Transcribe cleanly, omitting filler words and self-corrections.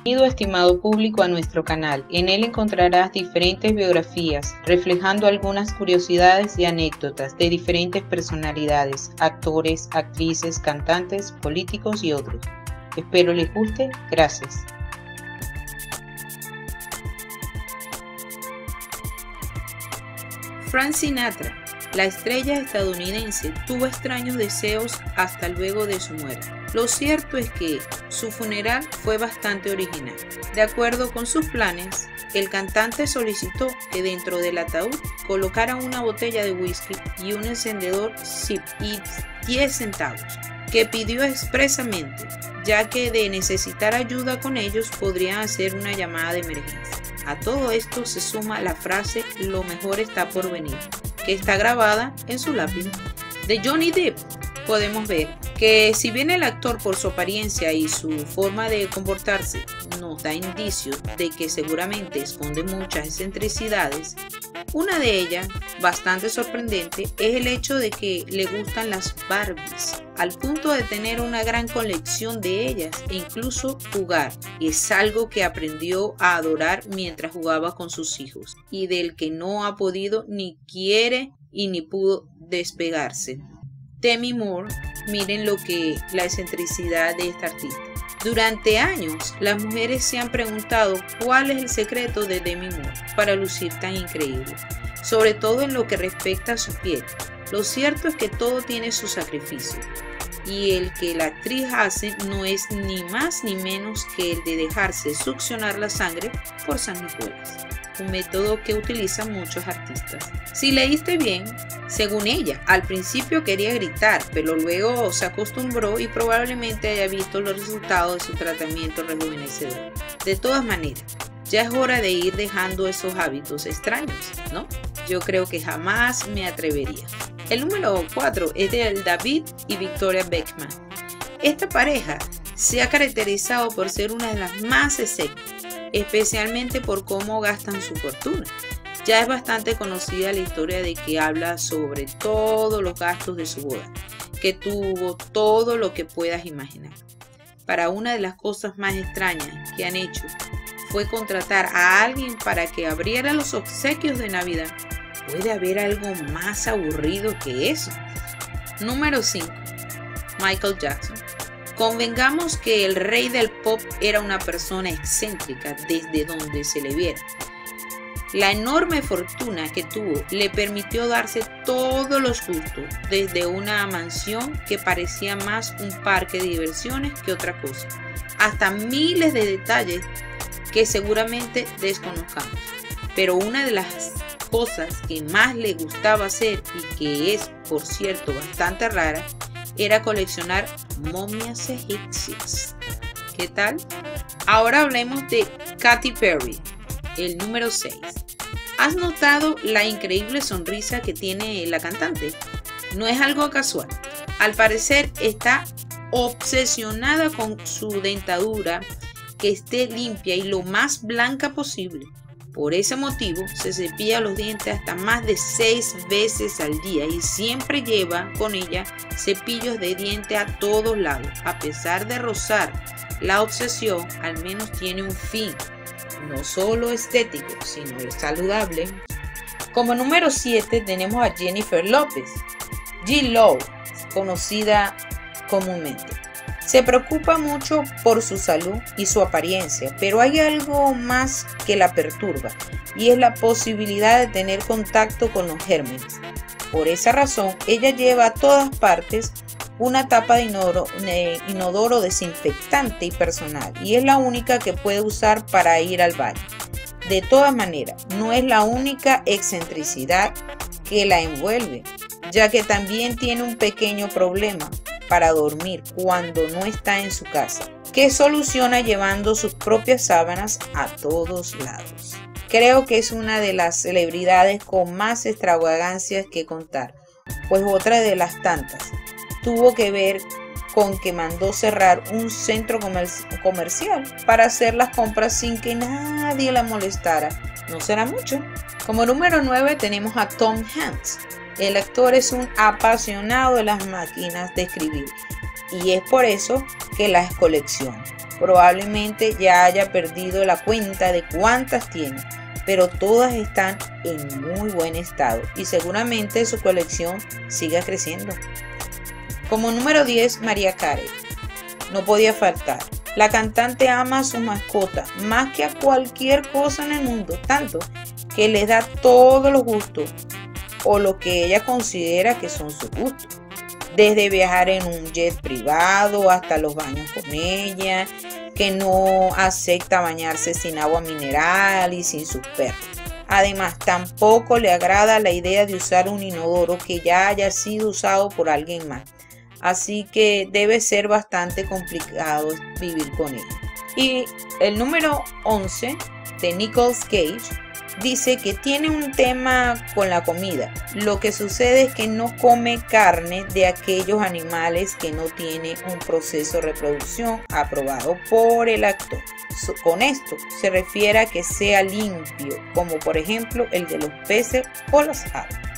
Bienvenido, estimado público, a nuestro canal. En él encontrarás diferentes biografías, reflejando algunas curiosidades y anécdotas de diferentes personalidades, actores, actrices, cantantes, políticos y otros. Espero les guste. Gracias. Frank Sinatra, la estrella estadounidense, tuvo extraños deseos hasta luego de su muerte. Lo cierto es que su funeral fue bastante original. De acuerdo con sus planes, el cantante solicitó que dentro del ataúd colocaran una botella de whisky y un encendedor Zip y 10 centavos, que pidió expresamente, ya que de necesitar ayuda con ellos podrían hacer una llamada de emergencia. A todo esto se suma la frase "lo mejor está por venir", que está grabada en su lápida. De Johnny Depp podemos ver que si bien el actor, por su apariencia y su forma de comportarse, nos da indicios de que seguramente esconde muchas excentricidades, una de ellas, bastante sorprendente, es el hecho de que le gustan las Barbies, al punto de tener una gran colección de ellas e incluso jugar. Es algo que aprendió a adorar mientras jugaba con sus hijos y del que no ha podido, ni quiere y ni pudo despegarse. Demi Moore, miren la excentricidad de esta artista. Durante años, las mujeres se han preguntado cuál es el secreto de Demi Moore para lucir tan increíble, sobre todo en lo que respecta a su piel. Lo cierto es que todo tiene su sacrificio, y el que la actriz hace no es ni más ni menos que el de dejarse succionar la sangre por sanguijuelas, un método que utilizan muchos artistas. Si leíste bien, según ella, al principio quería gritar, pero luego se acostumbró y probablemente haya visto los resultados de su tratamiento rejuvenecedor. De todas maneras, ya es hora de ir dejando esos hábitos extraños, ¿no? Yo creo que jamás me atrevería. El número 4 es de David y Victoria Beckham. Esta pareja se ha caracterizado por ser una de las más excéntricas, especialmente por cómo gastan su fortuna. Ya es bastante conocida la historia de que habla sobre todos los gastos de su boda, que tuvo todo lo que puedas imaginar. Para una de las cosas más extrañas que han hecho fue contratar a alguien para que abriera los obsequios de Navidad. ¿Puede haber algo más aburrido que eso? Número 5. Michael Jackson. Convengamos que el rey del pop era una persona excéntrica desde donde se le viera. La enorme fortuna que tuvo le permitió darse todos los gustos, desde una mansión que parecía más un parque de diversiones que otra cosa, hasta miles de detalles que seguramente desconozcamos. Pero una de las cosas que más le gustaba hacer, y que es, por cierto, bastante rara, era coleccionar momias egipcias. ¿Qué tal? Ahora hablemos de Katy Perry, el número 6. ¿Has notado la increíble sonrisa que tiene la cantante? No es algo casual. Al parecer está obsesionada con su dentadura, que esté limpia y lo más blanca posible. Por ese motivo se cepilla los dientes hasta más de 6 veces al día y siempre lleva con ella cepillos de diente a todos lados. A pesar de rozar la obsesión, al menos tiene un fin, no solo estético, sino saludable. Como número 7 tenemos a Jennifer López, J-Lo, conocida comúnmente. Se preocupa mucho por su salud y su apariencia, pero hay algo más que la perturba, y es la posibilidad de tener contacto con los gérmenes. Por esa razón, ella lleva a todas partes una tapa de inodoro desinfectante y personal, y es la única que puede usar para ir al baño. De todas maneras, no es la única excentricidad que la envuelve, ya que también tiene un pequeño problema para dormir cuando no está en su casa, que soluciona llevando sus propias sábanas a todos lados. Creo que es una de las celebridades con más extravagancias que contar, pues otra de las tantas tuvo que ver con que mandó cerrar un centro comercial para hacer las compras sin que nadie la molestara. ¿No será mucho? Como número 9 tenemos a Tom Hanks. El actor es un apasionado de las máquinas de escribir y es por eso que las colecciona. Probablemente ya haya perdido la cuenta de cuántas tiene, pero todas están en muy buen estado y seguramente su colección siga creciendo. Como número 10, Mariah Carey. No podía faltar. La cantante ama a sus mascotas más que a cualquier cosa en el mundo, tanto que les da todos los gustos o lo que ella considera que son sus gustos. Desde viajar en un jet privado hasta los baños con ella, que no acepta bañarse sin agua mineral y sin sus perros. Además, tampoco le agrada la idea de usar un inodoro que ya haya sido usado por alguien más. Así que debe ser bastante complicado vivir con ella. Y el número 11 de Nicolas Cage dice que tiene un tema con la comida. Lo que sucede es que no come carne de aquellos animales que no tienen un proceso de reproducción aprobado por el actor. Con esto se refiere a que sea limpio, como por ejemplo el de los peces o las aves.